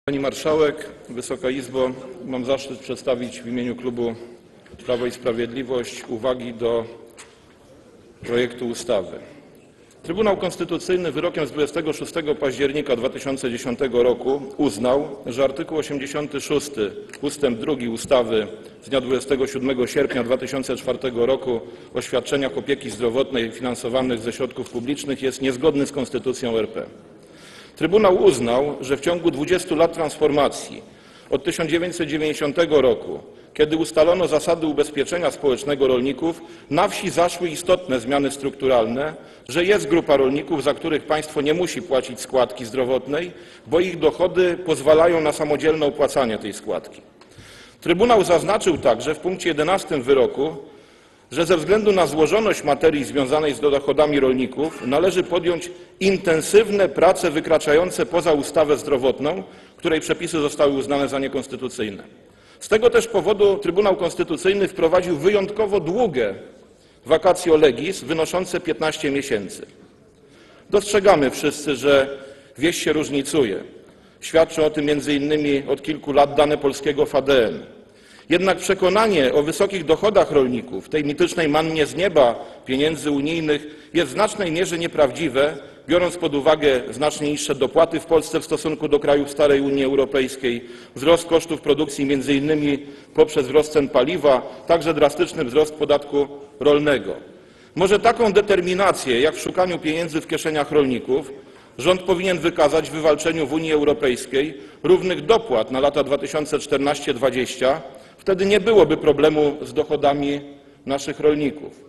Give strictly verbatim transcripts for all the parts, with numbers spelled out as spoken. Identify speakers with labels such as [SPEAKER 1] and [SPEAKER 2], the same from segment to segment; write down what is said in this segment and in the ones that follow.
[SPEAKER 1] Pani Marszałek, Wysoka Izbo, mam zaszczyt przedstawić w imieniu klubu Prawo i Sprawiedliwość uwagi do projektu ustawy. Trybunał Konstytucyjny wyrokiem z dwudziestego szóstego października dwa tysiące dziesiątego roku uznał, że artykuł osiemdziesiąty szósty ustęp drugi ustawy z dnia dwudziestego siódmego sierpnia dwa tysiące czwartego roku o świadczeniach opieki zdrowotnej finansowanych ze środków publicznych jest niezgodny z Konstytucją R P. Trybunał uznał, że w ciągu dwudziestu lat transformacji od tysiąc dziewięćset dziewięćdziesiątego roku, kiedy ustalono zasady ubezpieczenia społecznego rolników, na wsi zaszły istotne zmiany strukturalne, że jest grupa rolników, za których państwo nie musi płacić składki zdrowotnej, bo ich dochody pozwalają na samodzielne opłacanie tej składki. Trybunał zaznaczył także w punkcie jedenastym wyroku, że ze względu na złożoność materii związanej z dochodami rolników należy podjąć intensywne prace wykraczające poza ustawę zdrowotną, której przepisy zostały uznane za niekonstytucyjne. Z tego też powodu Trybunał Konstytucyjny wprowadził wyjątkowo długie vacatio legis wynoszące piętnaście miesięcy. Dostrzegamy wszyscy, że wieś się różnicuje. Świadczą o tym między innymi od kilku lat dane polskiego F A D N. Jednak przekonanie o wysokich dochodach rolników, tej mitycznej mannie z nieba pieniędzy unijnych, jest w znacznej mierze nieprawdziwe, biorąc pod uwagę znacznie niższe dopłaty w Polsce w stosunku do krajów starej Unii Europejskiej, wzrost kosztów produkcji między innymi poprzez wzrost cen paliwa, także drastyczny wzrost podatku rolnego. Może taką determinację, jak w szukaniu pieniędzy w kieszeniach rolników, rząd powinien wykazać w wywalczeniu w Unii Europejskiej równych dopłat na lata dwa tysiące czternasty do dwa tysiące dwudziestego. Wtedy nie byłoby problemu z dochodami naszych rolników.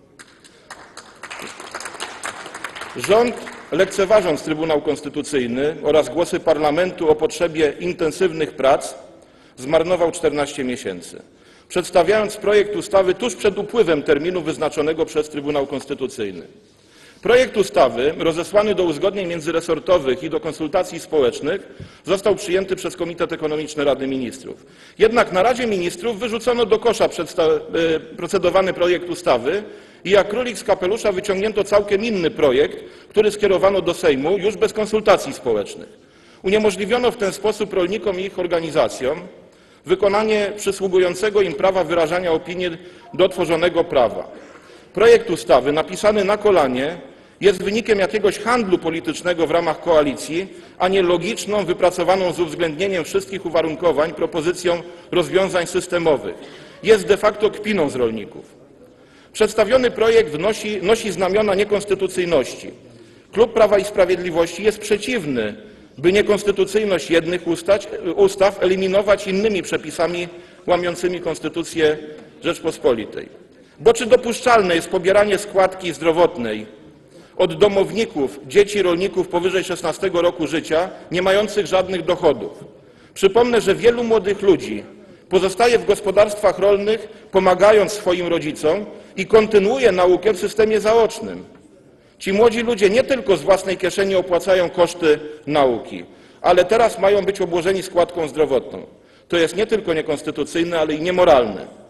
[SPEAKER 1] Rząd, lekceważąc Trybunał Konstytucyjny oraz głosy parlamentu o potrzebie intensywnych prac, zmarnował czternaście miesięcy, przedstawiając projekt ustawy tuż przed upływem terminu wyznaczonego przez Trybunał Konstytucyjny. Projekt ustawy, rozesłany do uzgodnień międzyresortowych i do konsultacji społecznych, został przyjęty przez Komitet Ekonomiczny Rady Ministrów. Jednak na Radzie Ministrów wyrzucono do kosza procedowany projekt ustawy i jak królik z kapelusza wyciągnięto całkiem inny projekt, który skierowano do Sejmu już bez konsultacji społecznych. Uniemożliwiono w ten sposób rolnikom i ich organizacjom wykonanie przysługującego im prawa wyrażania opinii do tworzonego prawa. Projekt ustawy napisany na kolanie jest wynikiem jakiegoś handlu politycznego w ramach koalicji, a nie logiczną, wypracowaną z uwzględnieniem wszystkich uwarunkowań propozycją rozwiązań systemowych. Jest de facto kpiną z rolników. Przedstawiony projekt nosi, nosi znamiona niekonstytucyjności. Klub Prawa i Sprawiedliwości jest przeciwny, by niekonstytucyjność jednych ustać, ustaw eliminować innymi przepisami łamiącymi Konstytucję Rzeczpospolitej. Bo czy dopuszczalne jest pobieranie składki zdrowotnej od domowników, dzieci rolników powyżej szesnastego roku życia, nie mających żadnych dochodów? Przypomnę, że wielu młodych ludzi pozostaje w gospodarstwach rolnych, pomagając swoim rodzicom i kontynuuje naukę w systemie zaocznym. Ci młodzi ludzie nie tylko z własnej kieszeni opłacają koszty nauki, ale teraz mają być obłożeni składką zdrowotną. To jest nie tylko niekonstytucyjne, ale i niemoralne.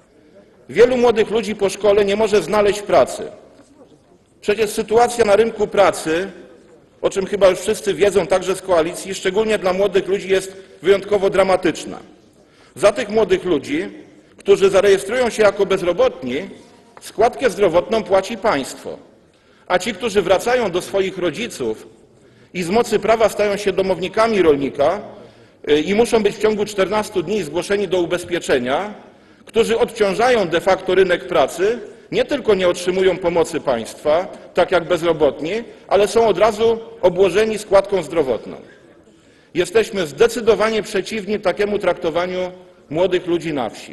[SPEAKER 1] Wielu młodych ludzi po szkole nie może znaleźć pracy. Przecież sytuacja na rynku pracy, o czym chyba już wszyscy wiedzą, także z koalicji, szczególnie dla młodych ludzi jest wyjątkowo dramatyczna. Za tych młodych ludzi, którzy zarejestrują się jako bezrobotni, składkę zdrowotną płaci państwo. A ci, którzy wracają do swoich rodziców i z mocy prawa stają się domownikami rolnika i muszą być w ciągu czternastu dni zgłoszeni do ubezpieczenia, którzy odciążają de facto rynek pracy, nie tylko nie otrzymują pomocy państwa, tak jak bezrobotni, ale są od razu obłożeni składką zdrowotną. Jesteśmy zdecydowanie przeciwni takiemu traktowaniu młodych ludzi na wsi.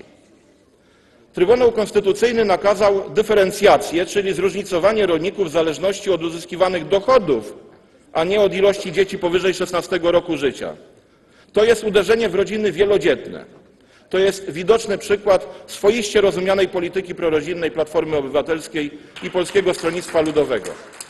[SPEAKER 1] Trybunał Konstytucyjny nakazał dyferencjację, czyli zróżnicowanie rolników w zależności od uzyskiwanych dochodów, a nie od ilości dzieci powyżej szesnastego roku życia. To jest uderzenie w rodziny wielodzietne. To jest widoczny przykład swoiście rozumianej polityki prorodzinnej Platformy Obywatelskiej i Polskiego Stronnictwa Ludowego.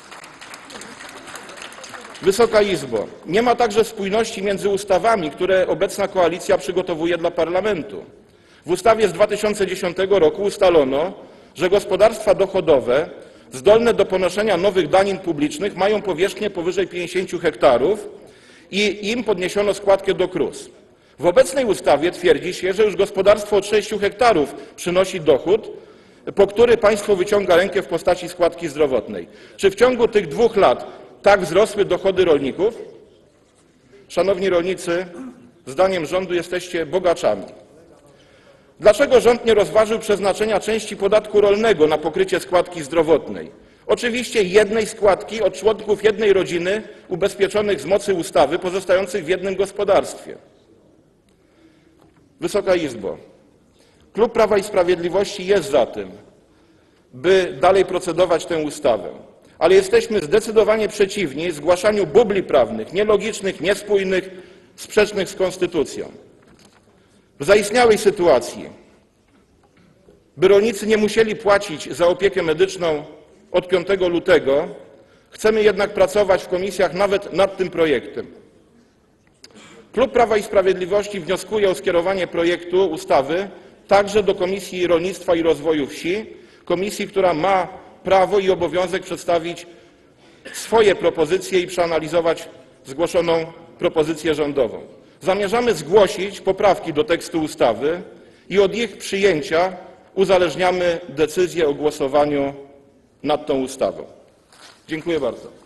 [SPEAKER 1] Wysoka Izbo, nie ma także spójności między ustawami, które obecna koalicja przygotowuje dla parlamentu. W ustawie z dwa tysiące dziesiątego roku ustalono, że gospodarstwa dochodowe zdolne do ponoszenia nowych danin publicznych mają powierzchnię powyżej pięćdziesięciu hektarów i im podniesiono składkę do K R U S. W obecnej ustawie twierdzi się, że już gospodarstwo od sześciu hektarów przynosi dochód, po który państwo wyciąga rękę w postaci składki zdrowotnej. Czy w ciągu tych dwóch lat tak wzrosły dochody rolników? Szanowni rolnicy, zdaniem rządu jesteście bogaczami. Dlaczego rząd nie rozważył przeznaczenia części podatku rolnego na pokrycie składki zdrowotnej? Oczywiście jednej składki od członków jednej rodziny ubezpieczonych z mocy ustawy, pozostających w jednym gospodarstwie. Wysoka Izbo, Klub Prawa i Sprawiedliwości jest za tym, by dalej procedować tę ustawę, ale jesteśmy zdecydowanie przeciwni zgłaszaniu bubli prawnych, nielogicznych, niespójnych, sprzecznych z konstytucją. W zaistniałej sytuacji, by rolnicy nie musieli płacić za opiekę medyczną od piątego lutego, chcemy jednak pracować w komisjach nawet nad tym projektem. Klub Prawa i Sprawiedliwości wnioskuje o skierowanie projektu ustawy także do Komisji Rolnictwa i Rozwoju Wsi, komisji, która ma prawo i obowiązek przedstawić swoje propozycje i przeanalizować zgłoszoną propozycję rządową. Zamierzamy zgłosić poprawki do tekstu ustawy i od ich przyjęcia uzależniamy decyzję o głosowaniu nad tą ustawą. Dziękuję bardzo.